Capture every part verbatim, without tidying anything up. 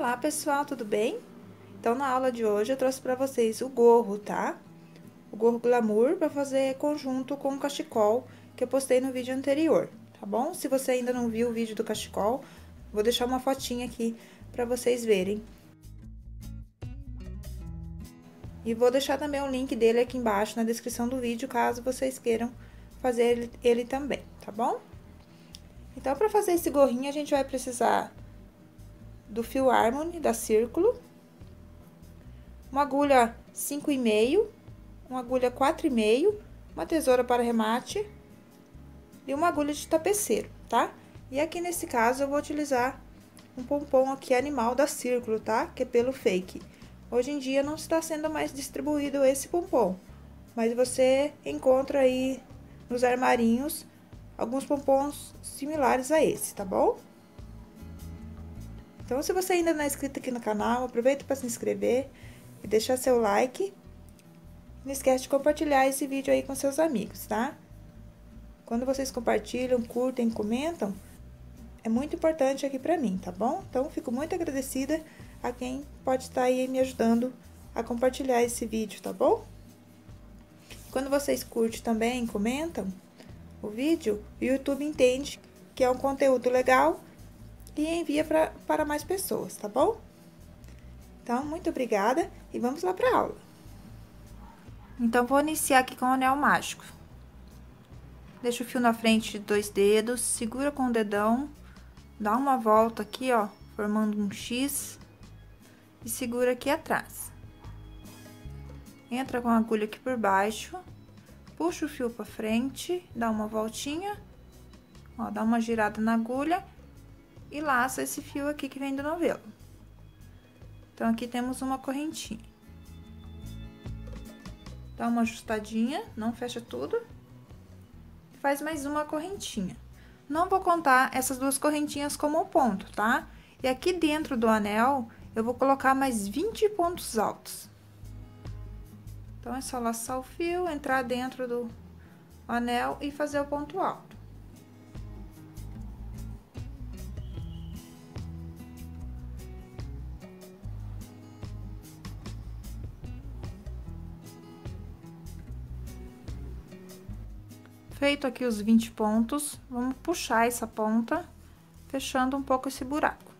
Olá pessoal, tudo bem? Então na aula de hoje eu trouxe para vocês o gorro, tá? O gorro glamour para fazer conjunto com o cachecol que eu postei no vídeo anterior, tá bom? Se você ainda não viu o vídeo do cachecol, vou deixar uma fotinha aqui para vocês verem. E vou deixar também o link dele aqui embaixo na descrição do vídeo, caso vocês queiram fazer ele, ele também, tá bom? Então, para fazer esse gorrinho, a gente vai precisar do fio Harmony da Círculo, uma agulha cinco e meio, uma agulha quatro e meio, uma tesoura para remate e uma agulha de tapeceiro, tá? E aqui nesse caso eu vou utilizar um pompom aqui animal da Círculo, tá? Que é pelo fake. Hoje em dia não está sendo mais distribuído esse pompom, mas você encontra aí nos armarinhos alguns pompons similares a esse, tá bom? Então, se você ainda não é inscrito aqui no canal, aproveita para se inscrever e deixar seu like. Não esquece de compartilhar esse vídeo aí com seus amigos, tá? Quando vocês compartilham, curtem, comentam, é muito importante aqui pra mim, tá bom? Então, fico muito agradecida a quem pode estar aí me ajudando a compartilhar esse vídeo, tá bom? Quando vocês curtem também, comentam o vídeo, o YouTube entende que é um conteúdo legal e envia pra, para mais pessoas, tá bom? Então, muito obrigada e vamos lá pra aula. Então, vou iniciar aqui com o anel mágico. Deixa o fio na frente de dois dedos, segura com o dedão, dá uma volta aqui, ó, formando um X e segura aqui atrás. Entra com a agulha aqui por baixo, puxa o fio pra frente, dá uma voltinha, ó, dá uma girada na agulha e laça esse fio aqui que vem do novelo. Então, aqui temos uma correntinha. Dá uma ajustadinha, não fecha tudo. Faz mais uma correntinha. Não vou contar essas duas correntinhas como ponto, tá? E aqui dentro do anel, eu vou colocar mais vinte pontos altos. Então, é só laçar o fio, entrar dentro do anel e fazer o ponto alto. Feito aqui os vinte pontos, vamos puxar essa ponta, fechando um pouco esse buraco.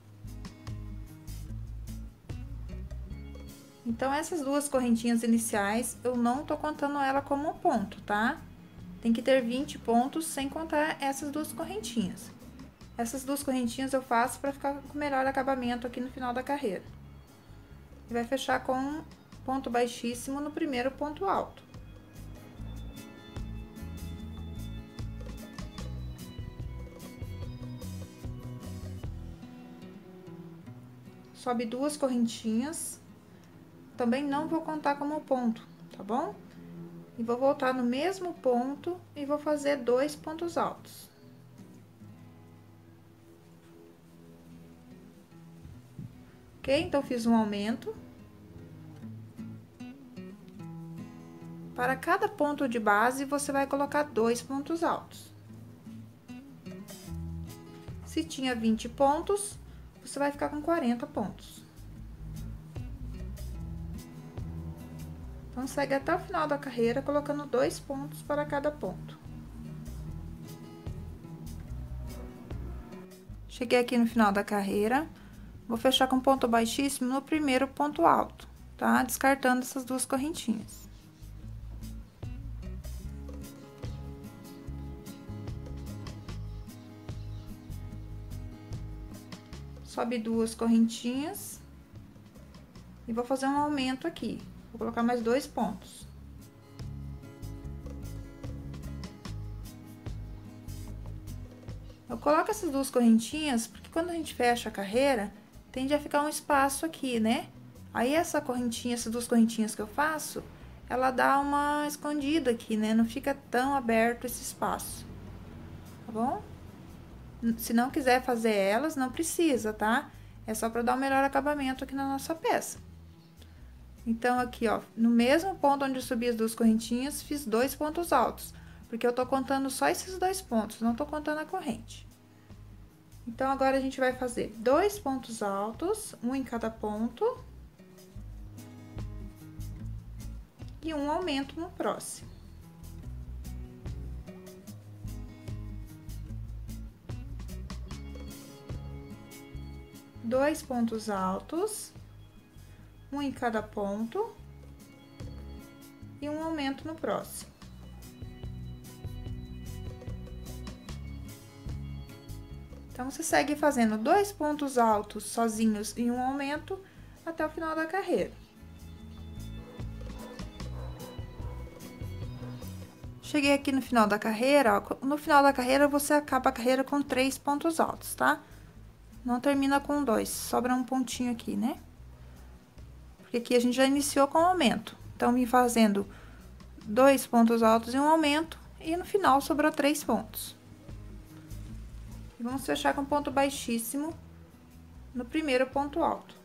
Então, essas duas correntinhas iniciais, eu não tô contando ela como um ponto, tá? Tem que ter vinte pontos sem contar essas duas correntinhas. Essas duas correntinhas eu faço para ficar com melhor acabamento aqui no final da carreira. E vai fechar com um ponto baixíssimo no primeiro ponto alto. Sobe duas correntinhas, também não vou contar como ponto, tá bom? E vou voltar no mesmo ponto e vou fazer dois pontos altos. Ok? Então, fiz um aumento. Para cada ponto de base, você vai colocar dois pontos altos. Se tinha vinte pontos, você vai ficar com quarenta pontos. Então, segue até o final da carreira, colocando dois pontos para cada ponto. Cheguei aqui no final da carreira, vou fechar com ponto baixíssimo no primeiro ponto alto, tá? Descartando essas duas correntinhas. Sobe duas correntinhas e vou fazer um aumento aqui. Vou colocar mais dois pontos. Eu coloco essas duas correntinhas porque quando a gente fecha a carreira, tende a ficar um espaço aqui, né? Aí, essa correntinha, essas duas correntinhas que eu faço, ela dá uma escondida aqui, né? Não fica tão aberto esse espaço, tá bom? Se não quiser fazer elas, não precisa, tá? É só para dar um melhor acabamento aqui na nossa peça. Então, aqui, ó, no mesmo ponto onde eu subi as duas correntinhas, fiz dois pontos altos, porque eu tô contando só esses dois pontos, não tô contando a corrente. Então, agora a gente vai fazer dois pontos altos, um em cada ponto. E um aumento no próximo. Dois pontos altos, um em cada ponto. E um aumento no próximo. Então, você segue fazendo dois pontos altos sozinhos e um aumento até o final da carreira. Cheguei aqui no final da carreira, ó, no final da carreira você acaba a carreira com três pontos altos, tá? Não termina com dois, sobra um pontinho aqui, né? Porque aqui a gente já iniciou com aumento. Então, vim fazendo dois pontos altos e um aumento, e no final sobrou três pontos. E vamos fechar com ponto baixíssimo no primeiro ponto alto.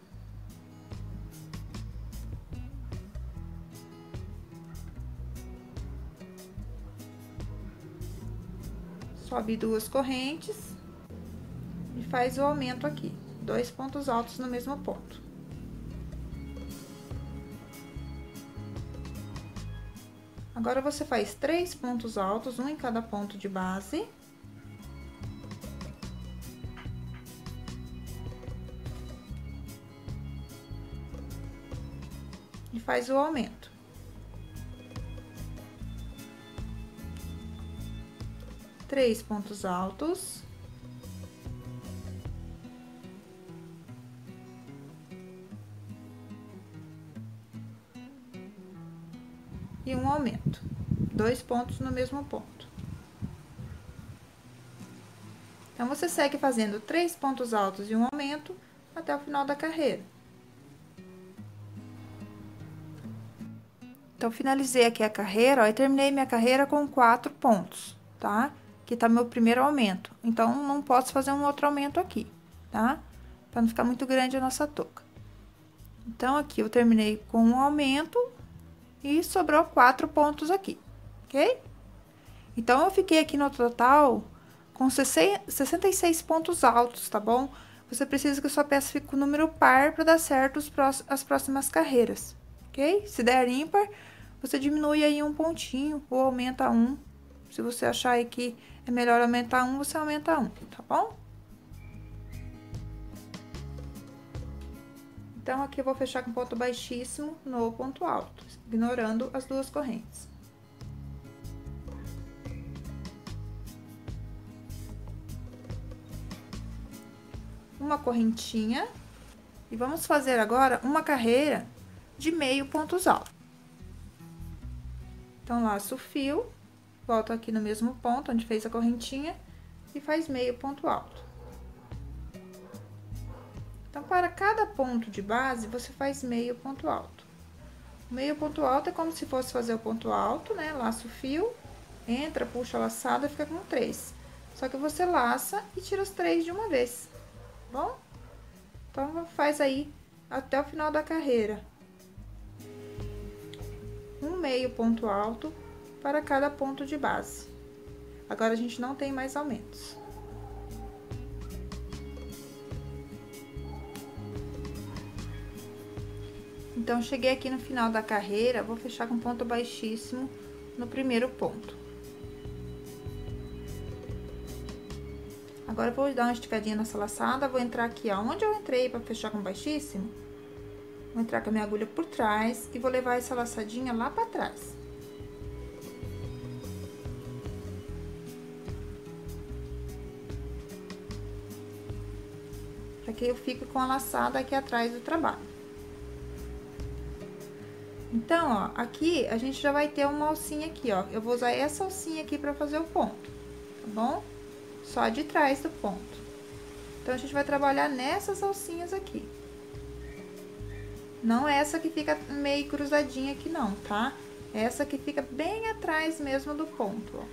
Sobe duas correntes e faz o aumento aqui, dois pontos altos no mesmo ponto. Agora, você faz três pontos altos, um em cada ponto de base. E faz o aumento. Três pontos altos. E um aumento, dois pontos no mesmo ponto. Então, você segue fazendo três pontos altos e um aumento até o final da carreira. Então, finalizei aqui a carreira, ó, e terminei minha carreira com quatro pontos, tá? Aqui tá meu primeiro aumento, então, não posso fazer um outro aumento aqui, tá? Pra não ficar muito grande a nossa touca. Então, aqui eu terminei com um aumento. E sobrou quatro pontos aqui, ok? Então, eu fiquei aqui no total com sessenta e seis pontos altos, tá bom? Você precisa que a sua peça fique com o número par para dar certo os prós, as próximas carreiras, ok? Se der ímpar, você diminui aí um pontinho ou aumenta um. Se você achar aí que é melhor aumentar um, você aumenta um, tá bom? Então, aqui eu vou fechar com ponto baixíssimo no ponto alto, ignorando as duas correntes. Uma correntinha, e vamos fazer agora uma carreira de meio pontos altos. Então, laço o fio, volto aqui no mesmo ponto onde fez a correntinha e faz meio ponto alto. Então, para cada ponto de base, você faz meio ponto alto. O meio ponto alto é como se fosse fazer o ponto alto, né? Laça o fio, entra, puxa a laçada, fica com três. Só que você laça e tira os três de uma vez, tá bom? Então, faz aí até o final da carreira. Um meio ponto alto para cada ponto de base. Agora, a gente não tem mais aumentos. Então, cheguei aqui no final da carreira, vou fechar com ponto baixíssimo no primeiro ponto. Agora, eu vou dar uma esticadinha nessa laçada, vou entrar aqui, ó, onde eu entrei para fechar com baixíssimo, vou entrar com a minha agulha por trás e vou levar essa laçadinha lá para trás. Para que eu fique com a laçada aqui atrás do trabalho. Então, ó, aqui a gente já vai ter uma alcinha aqui, ó. Eu vou usar essa alcinha aqui pra fazer o ponto, tá bom? Só de trás do ponto. Então, a gente vai trabalhar nessas alcinhas aqui. Não essa que fica meio cruzadinha aqui, não, tá? Essa que fica bem atrás mesmo do ponto, ó.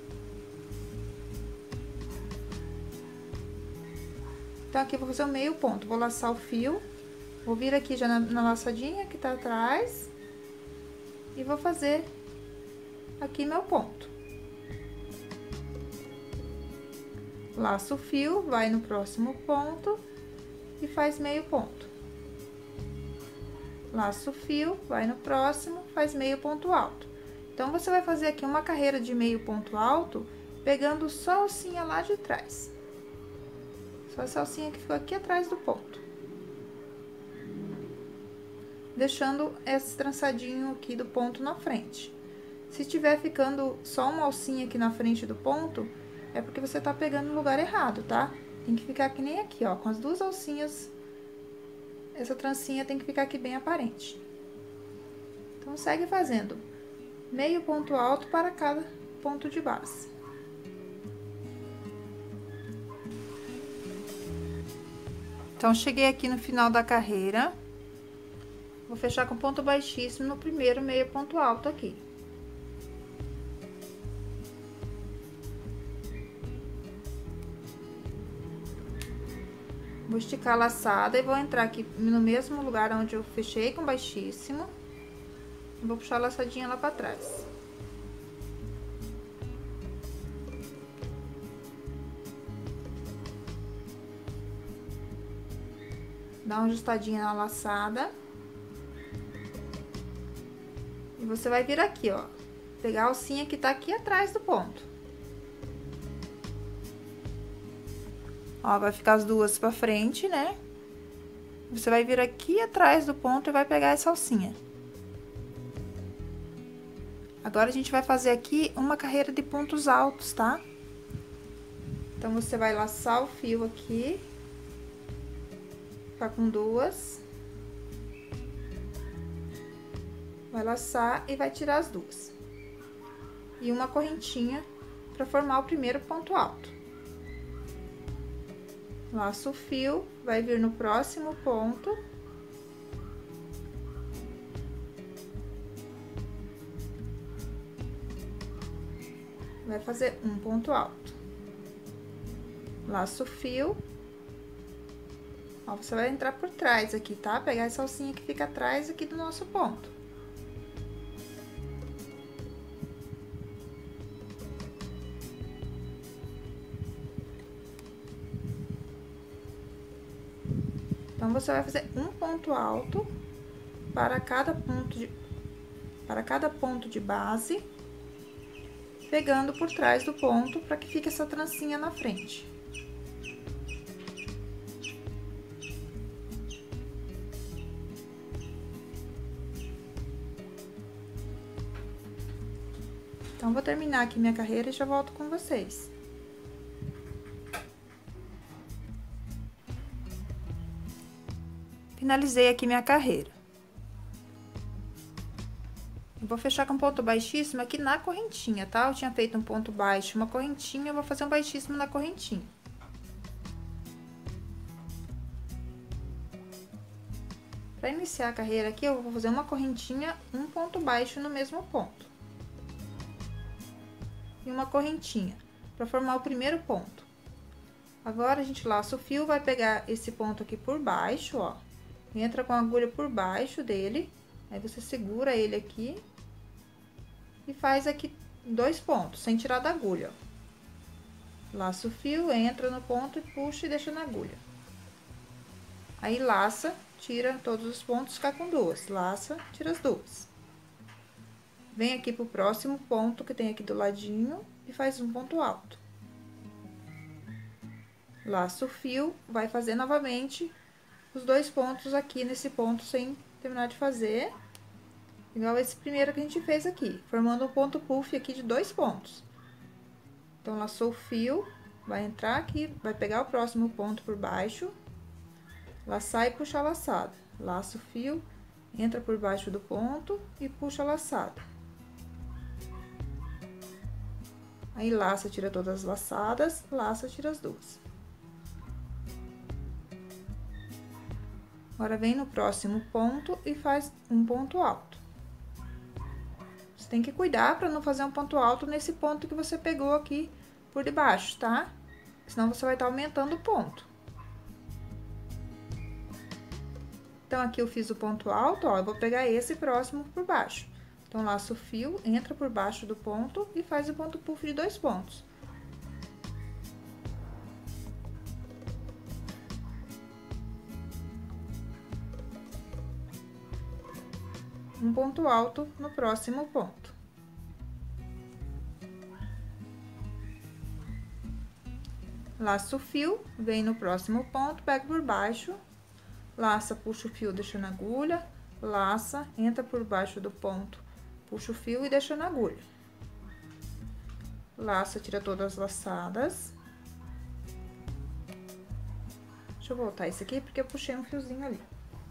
Então, aqui eu vou fazer o meio ponto. Vou laçar o fio, vou vir aqui já na, na laçadinha que tá atrás. E vou fazer aqui meu ponto. Laça o fio, vai no próximo ponto e faz meio ponto. Laça o fio, vai no próximo, faz meio ponto alto. Então, você vai fazer aqui uma carreira de meio ponto alto, pegando só a alcinha lá de trás. Só essa alcinha que ficou aqui atrás do ponto. Deixando esse trançadinho aqui do ponto na frente. Se tiver ficando só uma alcinha aqui na frente do ponto, é porque você tá pegando no lugar errado, tá? Tem que ficar que nem aqui, ó, com as duas alcinhas. Essa trancinha tem que ficar aqui bem aparente. Então, segue fazendo meio ponto alto para cada ponto de base. Então, cheguei aqui no final da carreira. Vou fechar com ponto baixíssimo no primeiro meio ponto alto aqui. Vou esticar a laçada e vou entrar aqui no mesmo lugar onde eu fechei com baixíssimo. E vou puxar a laçadinha lá pra trás. Dá uma ajustadinha na laçada. E você vai vir aqui, ó, pegar a alcinha que tá aqui atrás do ponto. Ó, vai ficar as duas pra frente, né? Você vai vir aqui atrás do ponto e vai pegar essa alcinha. Agora, a gente vai fazer aqui uma carreira de pontos altos, tá? Então, você vai laçar o fio aqui. Tá com duas. Vai laçar e vai tirar as duas. E uma correntinha pra formar o primeiro ponto alto. Laça o fio, vai vir no próximo ponto. Vai fazer um ponto alto. Laça o fio. Ó, você vai entrar por trás aqui, tá? Pegar essa alcinha que fica atrás aqui do nosso ponto. Então, você vai fazer um ponto alto para cada ponto de, para cada ponto de base, pegando por trás do ponto, para que fique essa trancinha na frente. Então, vou terminar aqui minha carreira e já volto com vocês. Finalizei aqui minha carreira. Eu vou fechar com ponto baixíssimo aqui na correntinha, tá? Eu tinha feito um ponto baixo, uma correntinha, eu vou fazer um baixíssimo na correntinha. Para iniciar a carreira aqui, eu vou fazer uma correntinha, um ponto baixo no mesmo ponto. E uma correntinha, para formar o primeiro ponto. Agora, a gente laça o fio, vai pegar esse ponto aqui por baixo, ó. Entra com a agulha por baixo dele, aí você segura ele aqui e faz aqui dois pontos, sem tirar da agulha, ó. Laça o fio, entra no ponto e puxa e deixa na agulha. Aí, laça, tira todos os pontos, fica com duas. Laça, tira as duas. Vem aqui pro próximo ponto que tem aqui do ladinho e faz um ponto alto. Laça o fio, vai fazer novamente os dois pontos aqui nesse ponto sem terminar de fazer, igual esse primeiro que a gente fez aqui, formando um ponto puff aqui de dois pontos. Então, laçou o fio, vai entrar aqui, vai pegar o próximo ponto por baixo, laçar e puxar a laçada. Laça o fio, entra por baixo do ponto e puxa a laçada. Aí, laça, tira todas as laçadas, laça, tira as duas. Agora, vem no próximo ponto e faz um ponto alto. Você tem que cuidar para não fazer um ponto alto nesse ponto que você pegou aqui por debaixo, tá? Senão, você vai estar aumentando o ponto. Então, aqui eu fiz o ponto alto, ó, eu vou pegar esse próximo por baixo. Então, laça o fio, entra por baixo do ponto e faz o ponto puff de dois pontos. um ponto alto no próximo ponto. Laço o fio, vem no próximo ponto, pega por baixo, laça, puxa o fio, deixa na agulha, laça, entra por baixo do ponto, puxa o fio e deixa na agulha. Laça, tira todas as laçadas. Deixa eu voltar isso aqui, porque eu puxei um fiozinho ali.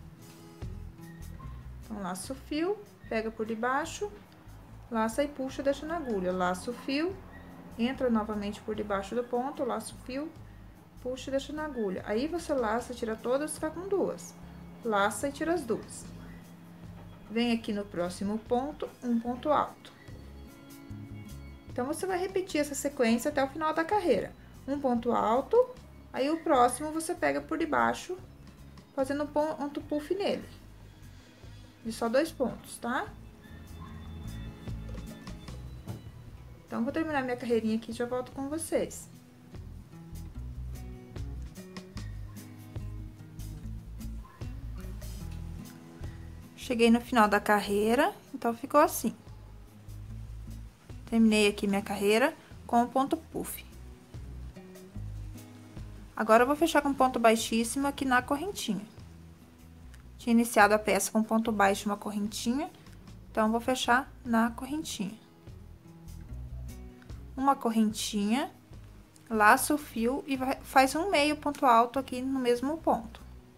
Então, laça o fio, pega por debaixo, laça e puxa, deixa na agulha. Laça o fio, entra novamente por debaixo do ponto, laça o fio, puxa e deixa na agulha. Aí, você laça, tira todas, fica com duas. Laça e tira as duas. Vem aqui no próximo ponto, um ponto alto. Então, você vai repetir essa sequência até o final da carreira. Um ponto alto, aí o próximo você pega por debaixo, fazendo um ponto puff nele. De só dois pontos, tá? Então, vou terminar minha carreirinha aqui e já volto com vocês. Cheguei no final da carreira, então ficou assim. Terminei aqui minha carreira com o ponto puff. Agora, eu vou fechar com ponto baixíssimo aqui na correntinha. Tinha iniciado a peça com ponto baixo, uma correntinha, então, vou fechar na correntinha. Uma correntinha, laça o fio e vai, faz um meio ponto alto aqui no mesmo ponto.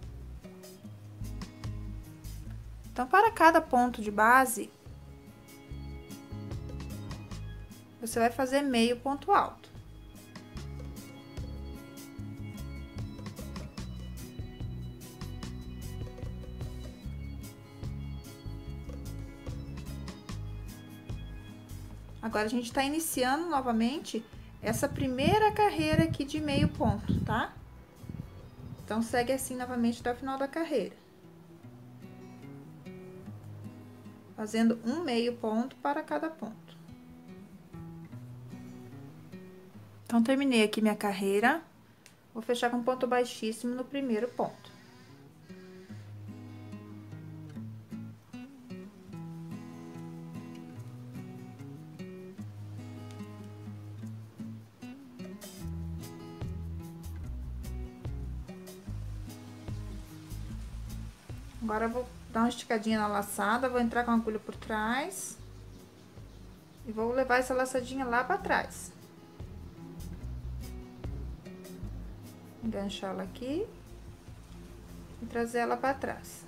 Então, para cada ponto de base, você vai fazer meio ponto alto. Agora, a gente tá iniciando novamente essa primeira carreira aqui de meio ponto, tá? Então, segue assim novamente até o final da carreira. Fazendo um meio ponto para cada ponto. Então, terminei aqui minha carreira. Vou fechar com ponto baixíssimo no primeiro ponto. Agora, eu vou dar uma esticadinha na laçada, vou entrar com a agulha por trás. E vou levar essa laçadinha lá pra trás. Enganchar ela aqui. E trazer ela pra trás.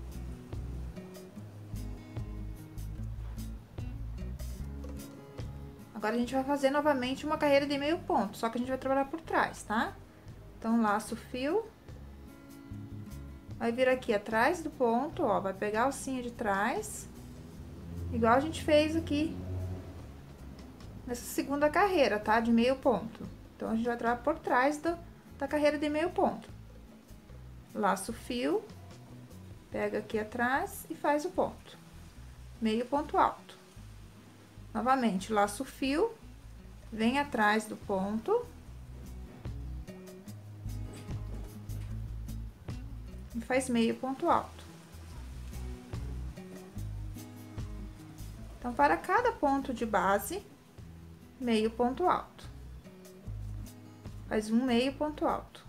Agora, a gente vai fazer novamente uma carreira de meio ponto, só que a gente vai trabalhar por trás, tá? Então, laço o fio. Vai vir aqui atrás do ponto, ó, vai pegar a alcinha de trás, igual a gente fez aqui nessa segunda carreira, tá? De meio ponto. Então, a gente vai trabalhar por trás do, da carreira de meio ponto. Laço o fio, pega aqui atrás e faz o ponto. Meio ponto alto. Novamente, laço o fio, vem atrás do ponto. E faz meio ponto alto. Então, para cada ponto de base, meio ponto alto. Faz um meio ponto alto.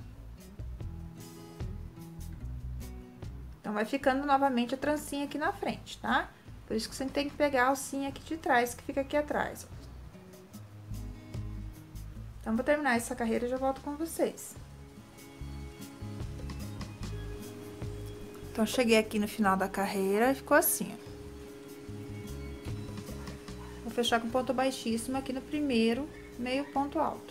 Então, vai ficando novamente a trancinha aqui na frente, tá? Por isso que você tem que pegar a alcinha aqui de trás, que fica aqui atrás. Então, vou terminar essa carreira e já volto com vocês. Então, cheguei aqui no final da carreira e ficou assim, ó. Vou fechar com ponto baixíssimo aqui no primeiro meio ponto alto.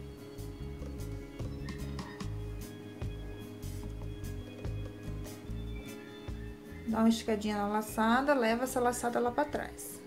Dá uma esticadinha na laçada, leva essa laçada lá pra trás.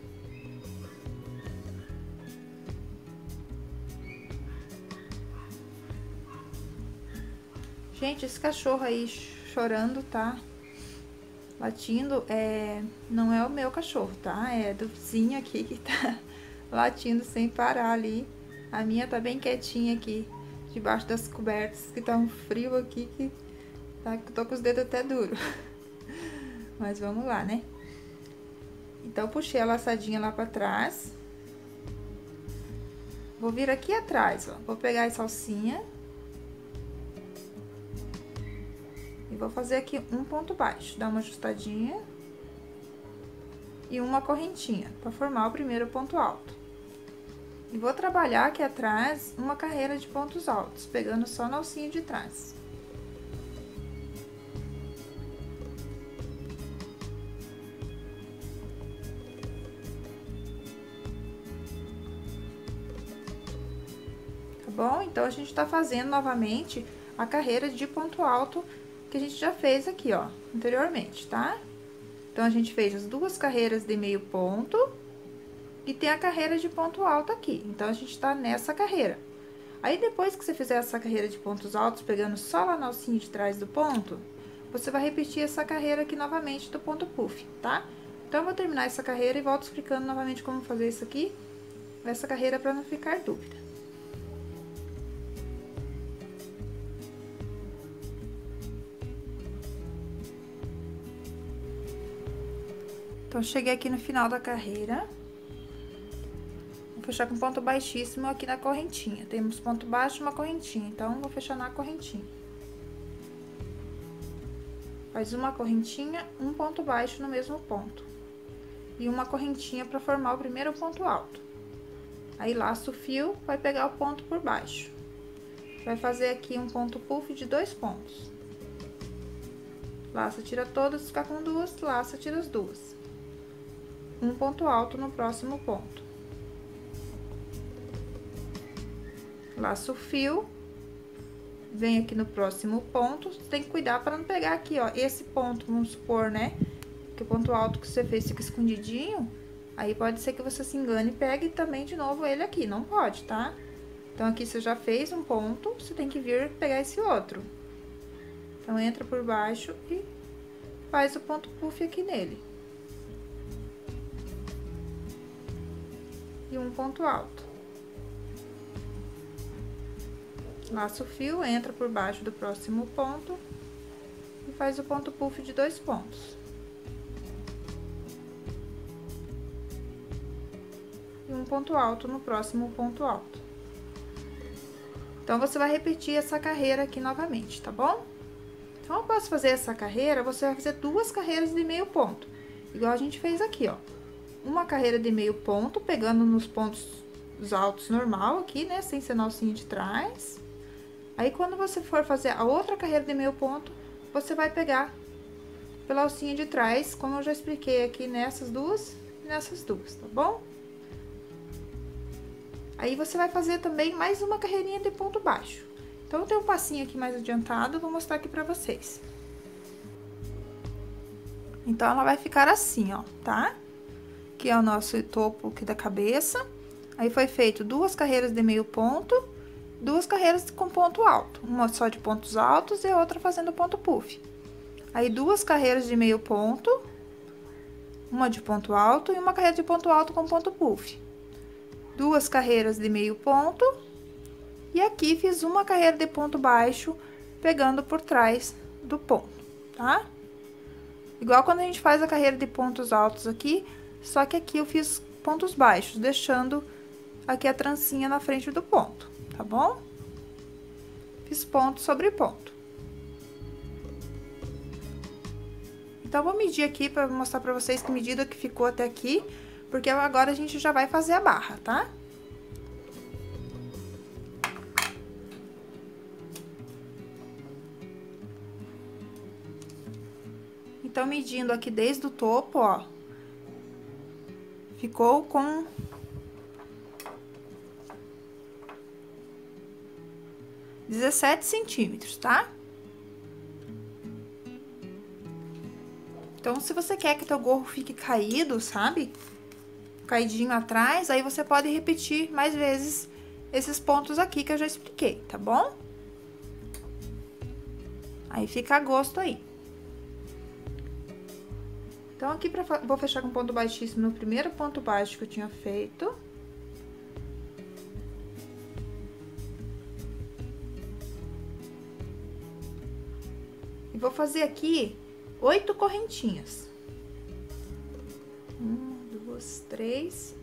Gente, esse cachorro aí chorando, tá? Latindo, é, não é o meu cachorro, tá? É do vizinho aqui que tá latindo sem parar ali. A minha tá bem quietinha aqui, debaixo das cobertas, que tá um frio aqui, que tá, tô com os dedos até duros. Mas vamos lá, né? Então, puxei a laçadinha lá pra trás. Vou vir aqui atrás, ó. Vou pegar essa alcinha. E vou fazer aqui um ponto baixo. Dar uma ajustadinha. E uma correntinha, pra formar o primeiro ponto alto. E vou trabalhar aqui atrás uma carreira de pontos altos, pegando só na alcinha de trás. Tá bom? Então, a gente tá fazendo novamente a carreira de ponto alto que a gente já fez aqui, ó, anteriormente, tá? Então, a gente fez as duas carreiras de meio ponto e tem a carreira de ponto alto aqui. Então, a gente tá nessa carreira. Aí, depois que você fizer essa carreira de pontos altos, pegando só lá na alcinha de trás do ponto, você vai repetir essa carreira aqui novamente do ponto puff, tá? Então, eu vou terminar essa carreira e volto explicando novamente como fazer isso aqui, essa carreira, pra não ficar dúvida. Então, cheguei aqui no final da carreira. Vou fechar com ponto baixíssimo aqui na correntinha. Temos ponto baixo e uma correntinha, então, vou fechar na correntinha. Faz uma correntinha, um ponto baixo no mesmo ponto. E uma correntinha pra formar o primeiro ponto alto. Aí, laça o fio, vai pegar o ponto por baixo. Vai fazer aqui um ponto puff de dois pontos. Laça, tira todas, ficar com duas, laça, tira as duas. Um ponto alto no próximo ponto. Laço o fio, vem aqui no próximo ponto, tem que cuidar para não pegar aqui, ó, esse ponto, vamos supor, né, que o ponto alto que você fez fica escondidinho, aí pode ser que você se engane e pegue também de novo ele aqui, não pode, tá? Então, aqui você já fez um ponto, você tem que vir pegar esse outro. Então, entra por baixo e faz o ponto puff aqui nele. E um ponto alto. Laça o fio, entra por baixo do próximo ponto e faz o ponto puff de dois pontos. E um ponto alto no próximo ponto alto. Então, você vai repetir essa carreira aqui novamente, tá bom? Então, após fazer essa carreira, você vai fazer duas carreiras de meio ponto, igual a gente fez aqui, ó. Uma carreira de meio ponto, pegando nos pontos altos normal aqui, né, sem ser na alcinha de trás. Aí, quando você for fazer a outra carreira de meio ponto, você vai pegar pela alcinha de trás, como eu já expliquei aqui nessas duas e nessas duas, tá bom? Aí, você vai fazer também mais uma carreirinha de ponto baixo. Então, eu tenho um passinho aqui mais adiantado, vou mostrar aqui pra vocês. Então, ela vai ficar assim, ó, tá? Aqui é o nosso topo aqui da cabeça. Aí, foi feito duas carreiras de meio ponto, duas carreiras com ponto alto. Uma só de pontos altos e a outra fazendo ponto puff. Aí, duas carreiras de meio ponto, uma de ponto alto e uma carreira de ponto alto com ponto puff. Duas carreiras de meio ponto. E aqui, fiz uma carreira de ponto baixo, pegando por trás do ponto, tá? Igual quando a gente faz a carreira de pontos altos aqui, só que aqui eu fiz pontos baixos, deixando aqui a trancinha na frente do ponto, tá bom? Fiz ponto sobre ponto. Então, vou medir aqui pra mostrar pra vocês que medida que ficou até aqui, porque agora a gente já vai fazer a barra, tá? Então, medindo aqui desde o topo, ó, ficou com dezessete centímetros, tá? Então, se você quer que teu gorro fique caído, sabe? Caidinho atrás, aí você pode repetir mais vezes esses pontos aqui que eu já expliquei, tá bom? Aí, fica a gosto aí. Então, aqui pra, vou fechar com ponto baixíssimo no primeiro ponto baixo que eu tinha feito. E vou fazer aqui oito correntinhas. Um, três,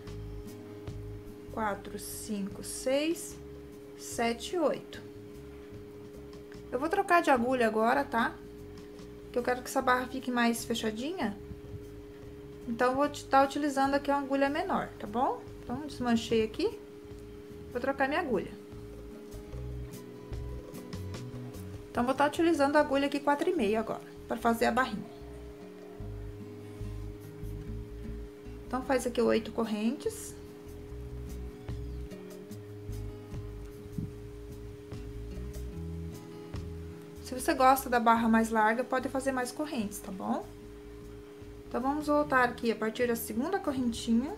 quatro, cinco, seis, sete, oito. Eu vou trocar de agulha agora, tá? Porque eu quero que essa barra fique mais fechadinha. Então, eu vou estar utilizando aqui uma agulha menor, tá bom? Então, desmanchei aqui. Vou trocar minha agulha. Então, vou estar utilizando a agulha aqui quatro e meio agora, para fazer a barrinha. Então, faz aqui oito correntes. Se você gosta da barra mais larga, pode fazer mais correntes, tá bom? Então, vamos voltar aqui a partir da segunda correntinha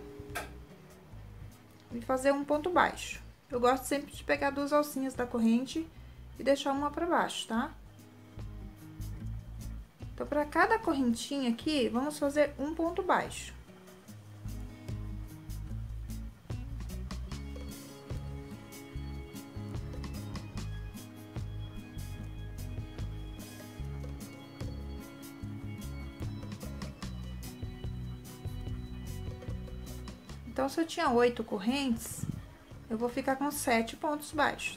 e fazer um ponto baixo. Eu gosto sempre de pegar duas alcinhas da corrente e deixar uma pra baixo, tá? Então, pra cada correntinha aqui, vamos fazer um ponto baixo. Então, se eu tinha oito correntes, eu vou ficar com sete pontos baixos.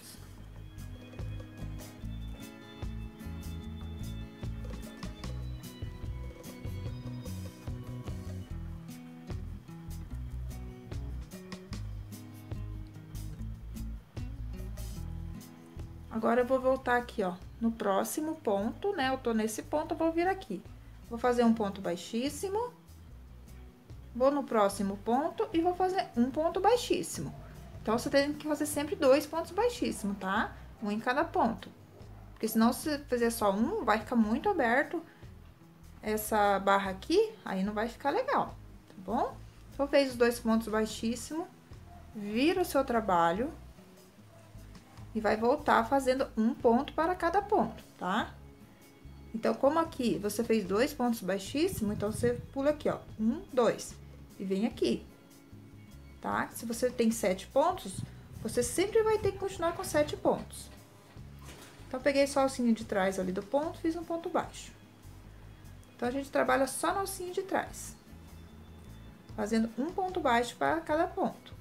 Agora, eu vou voltar aqui, ó, no próximo ponto, né? Eu tô nesse ponto, eu vou vir aqui. Vou fazer um ponto baixíssimo. Vou no próximo ponto e vou fazer um ponto baixíssimo. Então, você tem que fazer sempre dois pontos baixíssimos, tá? Um em cada ponto. Porque senão, se fizer só um, vai ficar muito aberto essa barra aqui, aí não vai ficar legal, tá bom? Então, fez os dois pontos baixíssimos, vira o seu trabalho e vai voltar fazendo um ponto para cada ponto, tá? Então, como aqui você fez dois pontos baixíssimos, então, você pula aqui, ó, um, dois, e vem aqui, tá? Se você tem sete pontos, você sempre vai ter que continuar com sete pontos. Então, peguei só a alcinha de trás ali do ponto, fiz um ponto baixo. Então, a gente trabalha só na alcinha de trás, fazendo um ponto baixo para cada ponto.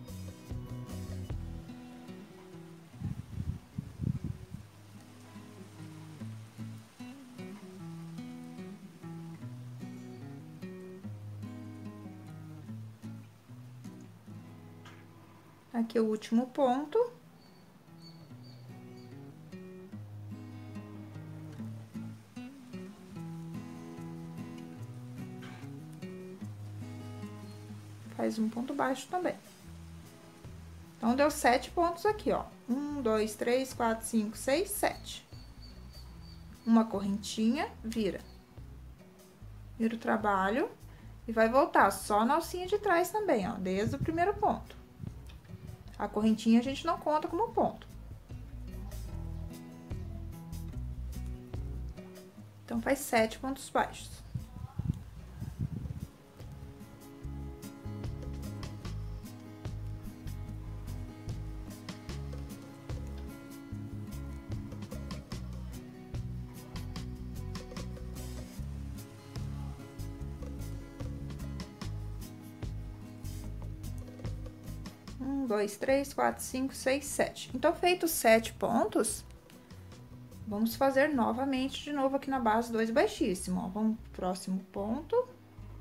Aqui o último ponto. Faz um ponto baixo também. Então, deu sete pontos aqui, ó. Um, dois, três, quatro, cinco, seis, sete. Uma correntinha, vira. Vira o trabalho e vai voltar só na alcinha de trás também, ó, desde o primeiro ponto. A correntinha a gente não conta como ponto. Então, faz sete pontos baixos. Um, dois, três, quatro, cinco, seis, sete. Então, feitos sete pontos, vamos fazer novamente de novo aqui na base dois baixíssimos, ó. Vamos pro próximo ponto.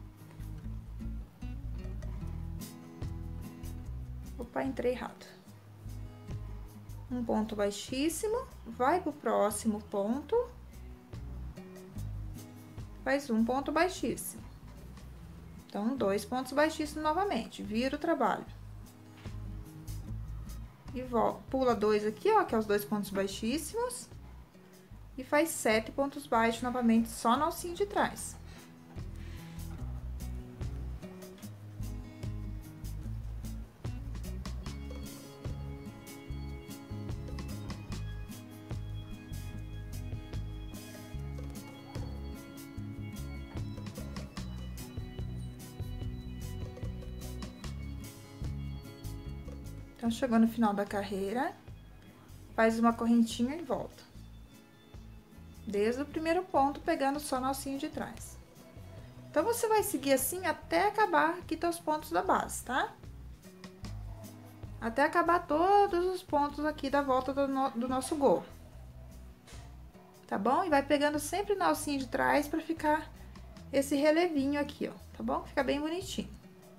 Opa, entrei errado. Um ponto baixíssimo, vai pro próximo ponto. Faz um ponto baixíssimo. Então, dois pontos baixíssimos novamente, vira o trabalho. E volta, pula dois aqui, ó, que é os dois pontos baixíssimos. E faz sete pontos baixos novamente, só na alcinha de trás. Então, chegou no final da carreira, faz uma correntinha e volta. Desde o primeiro ponto, pegando só na alcinha de trás. Então, você vai seguir assim até acabar aqui teus pontos da base, tá? Até acabar todos os pontos aqui da volta do, no, do nosso gorro. Tá bom? E vai pegando sempre na alcinha de trás pra ficar esse relevinho aqui, ó, tá bom? Fica bem bonitinho.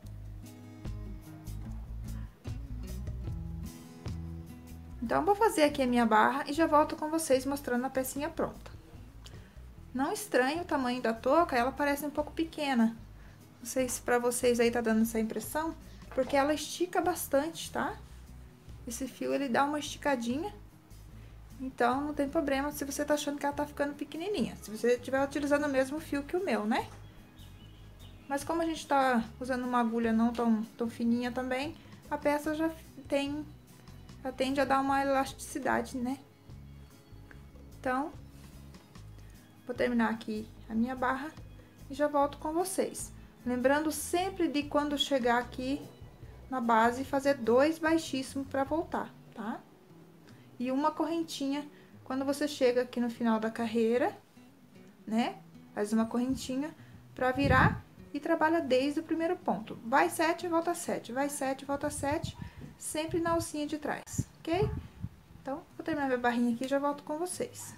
Então, vou fazer aqui a minha barra e já volto com vocês mostrando a pecinha pronta. Não estranhe o tamanho da touca, ela parece um pouco pequena. Não sei se pra vocês aí tá dando essa impressão, porque ela estica bastante, tá? Esse fio, ele dá uma esticadinha. Então, não tem problema se você tá achando que ela tá ficando pequenininha. Se você estiver utilizando o mesmo fio que o meu, né? Mas como a gente tá usando uma agulha não tão, tão fininha também, a peça já tem... já tende a dar uma elasticidade, né? Então, vou terminar aqui a minha barra e já volto com vocês. Lembrando sempre de quando chegar aqui na base, fazer dois baixíssimos para voltar, tá? E uma correntinha quando você chega aqui no final da carreira, né? Faz uma correntinha para virar e trabalha desde o primeiro ponto. Vai sete, volta sete, vai sete, volta sete, sempre na alcinha de trás, ok? Então, vou terminar minha barrinha aqui e já volto com vocês.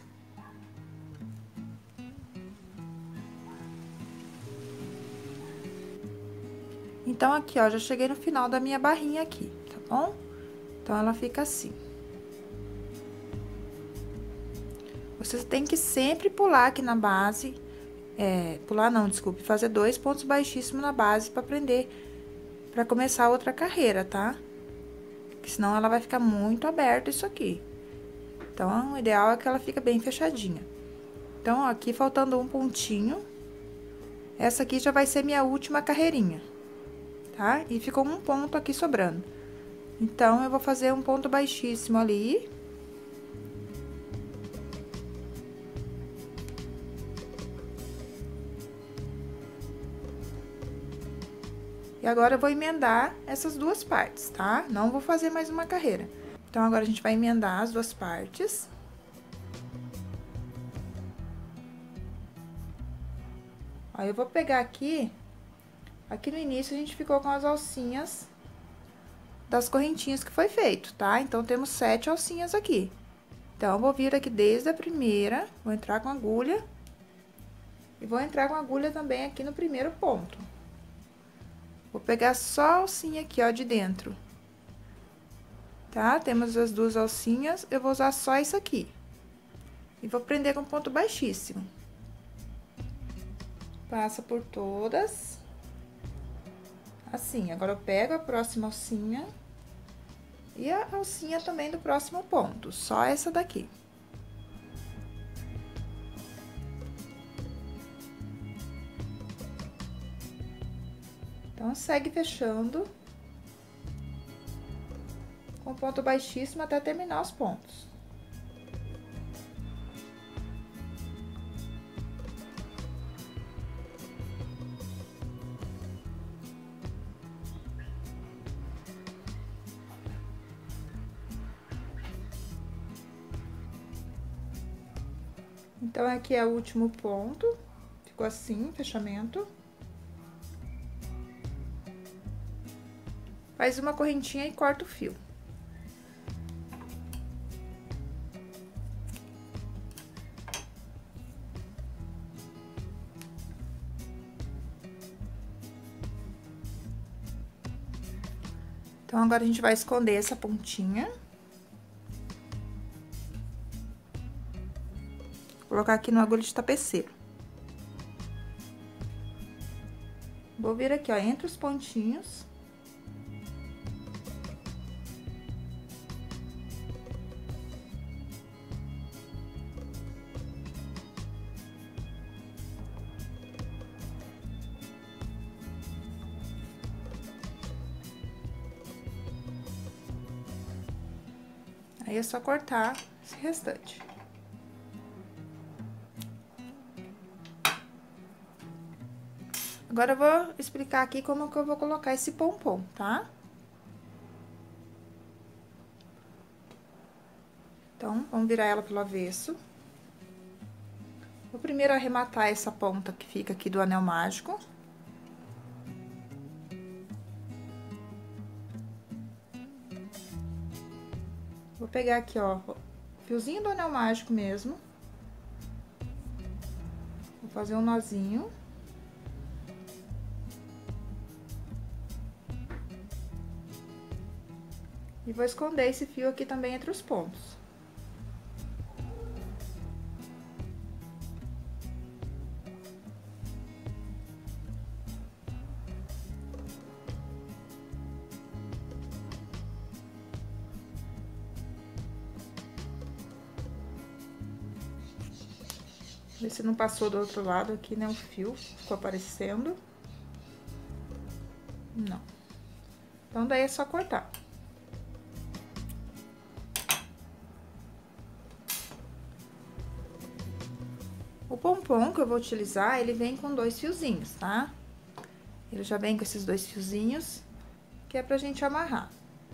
Então, aqui, ó, já cheguei no final da minha barrinha aqui, tá bom? Então, ela fica assim. Você tem que sempre pular aqui na base, é, pular não, desculpe, fazer dois pontos baixíssimos na base pra aprender, pra começar outra carreira, tá? Porque senão ela vai ficar muito aberta isso aqui. Então, o ideal é que ela fique bem fechadinha. Então, ó, aqui faltando um pontinho. Essa aqui já vai ser minha última carreirinha, tá? E ficou um ponto aqui sobrando. Então, eu vou fazer um ponto baixíssimo ali. E agora, eu vou emendar essas duas partes, tá? Não vou fazer mais uma carreira. Então, agora, a gente vai emendar as duas partes. Aí, eu vou pegar aqui... Aqui no início, a gente ficou com as alcinhas das correntinhas que foi feito, tá? Então, temos sete alcinhas aqui. Então, eu vou vir aqui desde a primeira, vou entrar com a agulha. E vou entrar com a agulha também aqui no primeiro ponto. Vou pegar só a alcinha aqui, ó, de dentro. Tá? Temos as duas alcinhas, eu vou usar só isso aqui. E vou prender com ponto baixíssimo. Passa por todas. Assim, agora eu pego a próxima alcinha. E a alcinha também do próximo ponto, só essa daqui. Então, segue fechando com ponto baixíssimo até terminar os pontos. Então, aqui é o último ponto, ficou assim, fechamento. Faz uma correntinha e corta o fio. Então, agora a gente vai esconder essa pontinha. Colocar aqui no agulha de tapeceiro. Vou vir aqui, ó, entre os pontinhos. Aí, é só cortar esse restante. Agora, eu vou explicar aqui como que eu vou colocar esse pompom, tá? Então, vamos virar ela pelo avesso. Vou Vou primeiro arrematar essa ponta que fica aqui do anel mágico. Vou pegar aqui, ó, fiozinho do anel mágico mesmo. Vou fazer um nozinho. E vou esconder esse fio aqui também entre os pontos. Ver se não passou do outro lado aqui, né, o fio ficou aparecendo. Não. Então, daí é só cortar. O pompom que eu vou utilizar, ele vem com dois fiozinhos, tá? Ele já vem com esses dois fiozinhos, que é pra gente amarrar.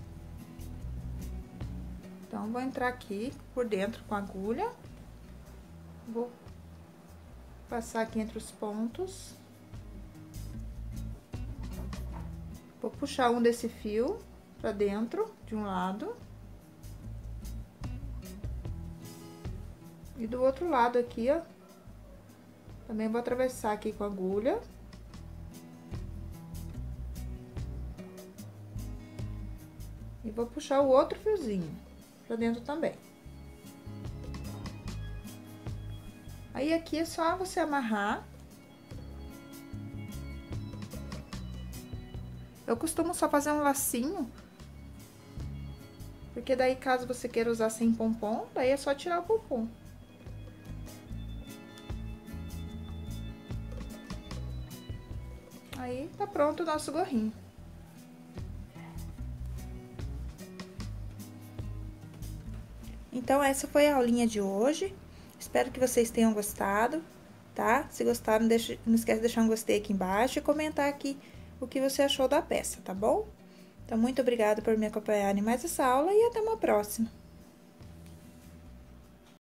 Então, vou entrar aqui por dentro com a agulha. Vou passar aqui entre os pontos. Vou puxar um desse fio pra dentro, de um lado. E do outro lado aqui, ó. Também vou atravessar aqui com a agulha. E vou puxar o outro fiozinho pra dentro também. Aí, aqui é só você amarrar. Eu costumo só fazer um lacinho. Porque daí, caso você queira usar sem pompom, daí é só tirar o pompom. Aí, tá pronto o nosso gorrinho. Então, essa foi a aulinha de hoje. Espero que vocês tenham gostado, tá? Se gostaram, deixa, não esquece de deixar um gostei aqui embaixo e comentar aqui o que você achou da peça, tá bom? Então, muito obrigada por me acompanhar em mais essa aula e até uma próxima.